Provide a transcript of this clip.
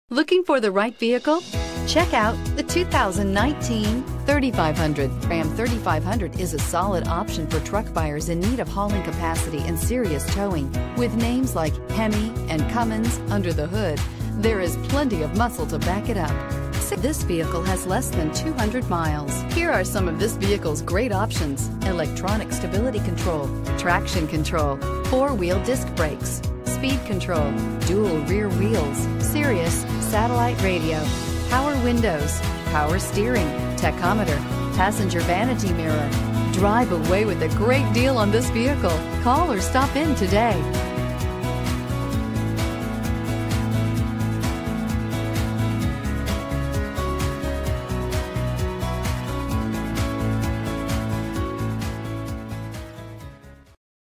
Looking for the right vehicle? Check out the 2019 3500. Ram 3500 is a solid option for truck buyers in need of hauling capacity and serious towing. With names like Hemi and Cummins under the hood, there is plenty of muscle to back it up. This vehicle has less than 200 miles. Here are some of this vehicle's great options: electronic stability control, traction control, four-wheel disc brakes, speed control, dual rear wheels, Sirius satellite radio, power windows, power steering, tachometer, passenger vanity mirror. Drive away with a great deal on this vehicle. Call or stop in today.